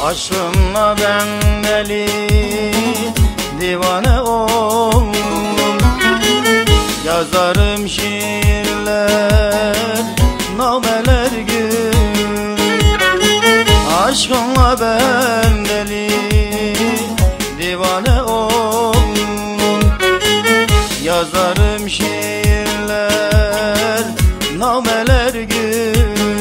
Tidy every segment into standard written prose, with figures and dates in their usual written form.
Aşkınla ben deli divane oldum. Yazarım şiirler, nameler gül. Aşkınla ben deli divane oldum. Yazarım şiirler, nameler gül.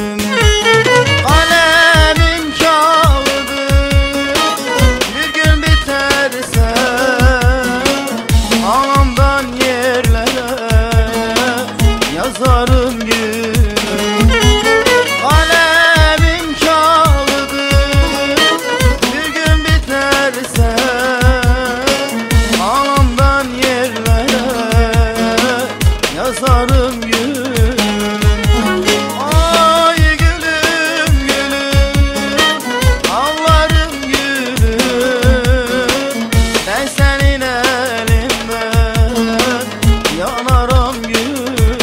Yazarım gül, kalemim kağıdı, bir gün biterse anamdan yerlere yazarım gül. Ay gülüm gülüm, ağlarım gülüm, ben senin elinden yanarım gülüm.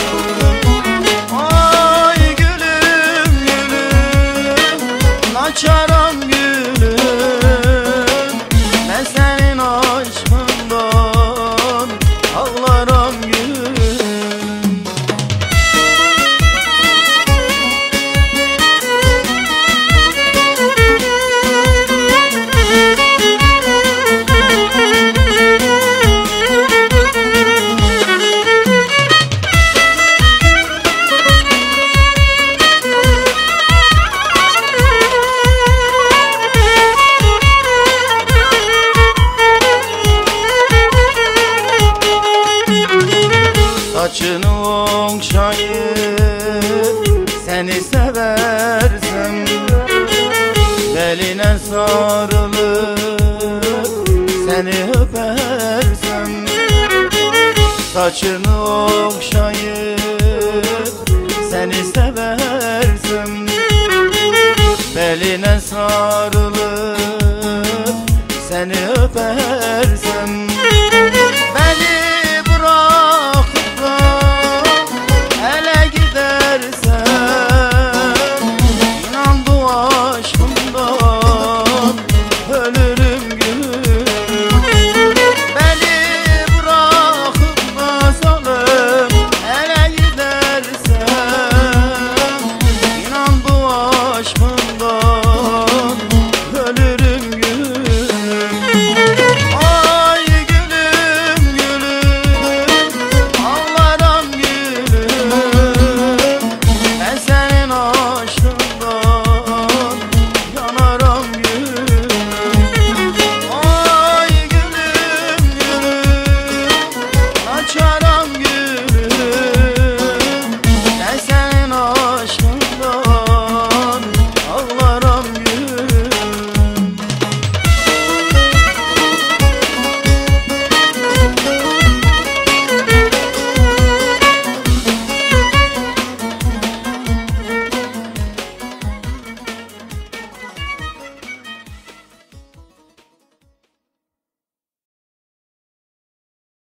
Açarım gülüm, ben senin aşkından ağlarım gülüm. Saçını okşayıp seni seversem, beline sarılıp seni öpersem, saçını okşayıp seni seversem, beline sarılıp